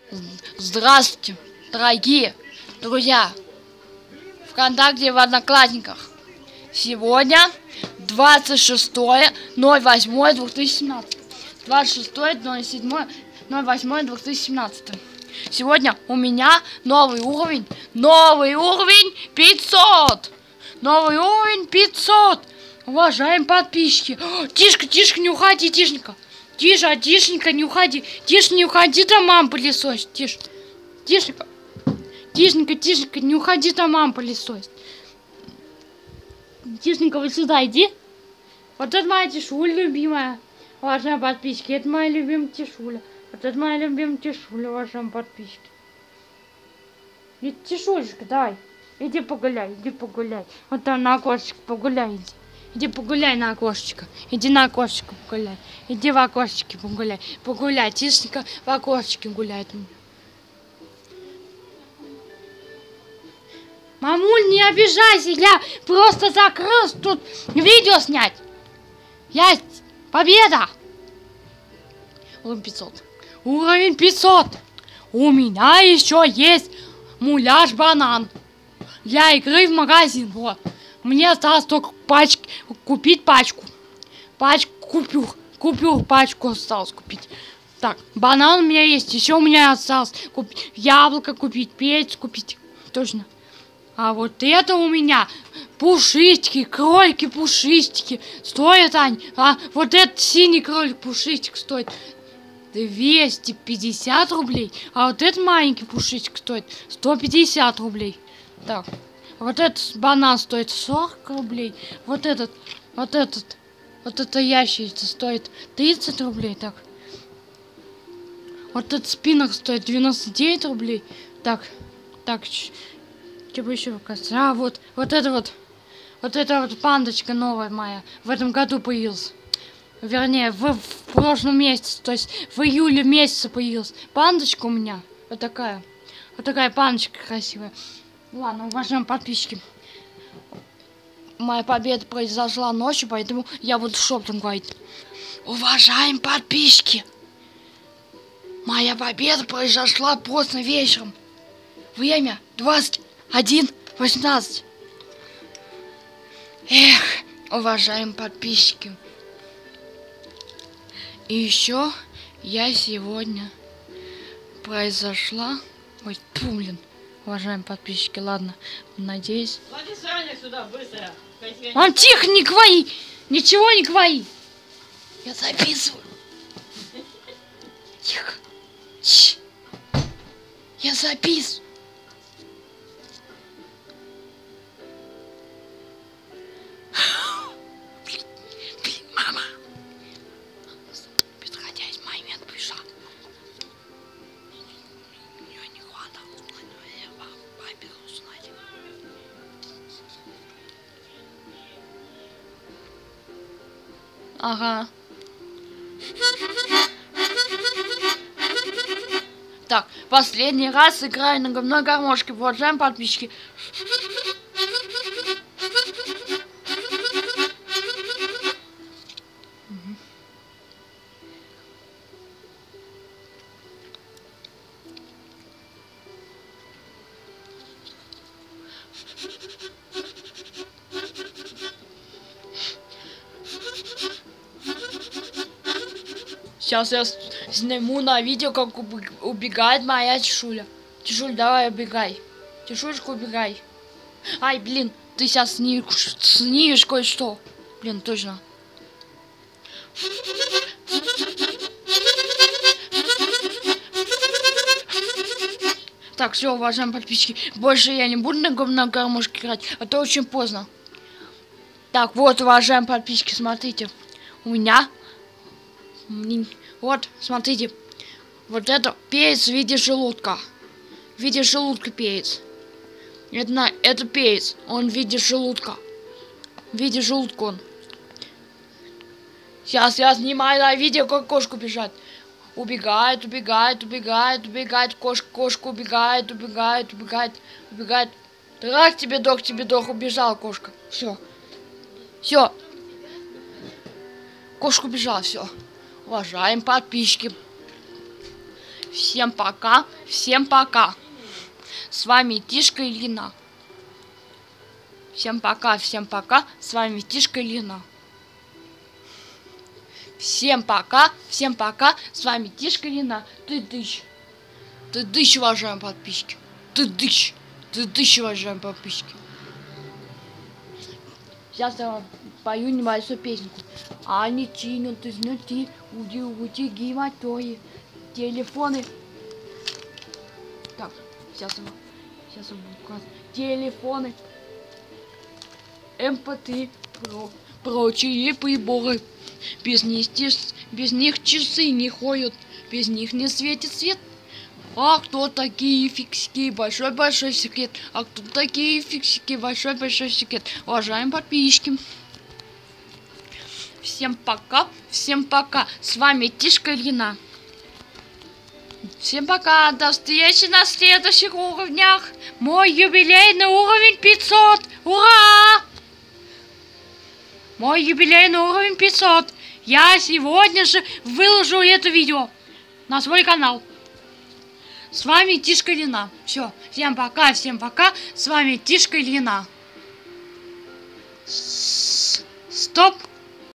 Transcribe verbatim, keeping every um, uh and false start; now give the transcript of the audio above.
Здравствуйте, дорогие друзья, ВКонтакте и в Одноклассниках. Сегодня двадцать шестое ноль восьмое две тысячи семнадцатого. двадцать шестое ноль седьмое ноль восьмое две тысячи семнадцатого. Сегодня у меня новый уровень. Новый уровень пятьсот. Новый уровень пятьсот. Уважаемые подписчики. О, Тишка, Тишка, не уходи, Тишенька. Тише, Тишенька, не уходи. Тише, не уходи, там мама пылесосит. Тише. Тишенька. Тишенька, Тишенька, не уходи, там мама пылесосит. Тишенька, вот сюда иди. Вот это моя Тишуля любимая. Уважаемые подписчики, это моя любимая Тишуля. Вот это моя любимая Тишуля, уважаемые подписчики. Иди, Тишулечка, давай. Иди погуляй, иди погуляй. Вот там на окошечко погуляй, иди. Иди погуляй на окошечко. Иди на окошечко погуляй. Иди в окошечке погуляй. Погуляй, Тишенька в окошечке гуляет. Мамуль, не обижайся, я просто закрылся тут видео снять. Я... Победа! Уровень пятьсот. Уровень пятьсот. У меня еще есть муляж банан. Для игры в магазин. Вот. Мне осталось только пачки, купить пачку. Пачку купю. Купю пачку осталось купить. Так, банан у меня есть. Еще у меня осталось купить яблоко купить, перец купить. Точно. А вот это у меня пушистики, кролики пушистики. Стоят они. А вот этот синий кролик пушистик стоит двести пятьдесят рублей. А вот этот маленький пушистик стоит сто пятьдесят рублей. Так, вот этот банан стоит сорок рублей. Вот этот, вот этот, вот эта ящерица стоит тридцать рублей. Так, вот этот спиннер стоит девяносто девять рублей. Так, так, что бы еще показать? А, вот, вот это вот, вот эта вот пандочка новая моя в этом году появилась. Вернее, в, в прошлом месяце, то есть в июле месяце появилась пандочка у меня. Вот такая, вот такая пандочка красивая. Ладно, уважаемые подписчики, моя победа произошла ночью, поэтому я буду шепотом говорить. Уважаемые подписчики, моя победа произошла поздно вечером. Время двадцать один восемнадцать. Эх, уважаемые подписчики. И еще я сегодня произошла... Ой, фу, блин. Уважаемые подписчики, ладно, надеюсь... Сюда, быстро. Он тихо, не кваи! Ничего не кваи! Я записываю. Тихо. Ч. Я записываю. Блин, блин, мама. Подходя из момента пришла. У нее не хватало. Я папе узнать. Ага. Так, последний раз играю на говной гармошке. Уважаемые подписчики. Сейчас я сниму на видео, как убегает моя Тишуля. Тишуль, давай убегай. Тишулечка, убегай. Ай, блин, ты сейчас снимешь, снимешь кое-что. Блин, точно. Так, все, уважаемые подписчики, больше я не буду на говной гармошке играть, а то очень поздно. Так, вот, уважаемые подписчики, смотрите. У меня... Вот, смотрите. Вот это перец в виде желудка. В виде желудка перец. Это, на, это перец. Он в виде желудка. В виде желудка он. Сейчас я снимаю на видео, как кошка бежит. Убегает, убегает, убегает, убегает. Кошка, кошка убегает, убегает, убегает, убегает. Трах тебе, дох, тебе, дох. Убежала кошка. Все. Все. Кошка убежала, все. Уважаемые подписчики, Всем пока, всем пока. С вами Тишка и Лина. Всем пока, всем пока. С вами Тишка и Лина. Всем пока, всем пока. С вами Тишка и Лина. Ты дыщ. Ты дыщ, уважаемые подписчики. Ты дыщ. Ты дыщ, уважаемые подписчики. Сейчас я вам пою небольшую песенку. Они чинят изнутри, уди утюги мотори, телефоны. Так, сейчас я вам, сейчас я вам указываю. Телефоны, эм пэ три, про, прочие приборы. Без них, без них часы не ходят, без них не светит свет. А кто такие фиксики? Большой-большой секрет. А кто такие фиксики? Большой-большой секрет. Уважаемые подписчики. Всем пока. Всем пока. С вами Тишка и Лина. Всем пока. До встречи на следующих уровнях. Мой юбилейный уровень пятьсот. Ура! Мой юбилейный уровень пятьсот. Я сегодня же выложу это видео на свой канал. С вами Тишка и Лина. Все, всем пока, всем пока. С вами Тишка и Лина. Стоп.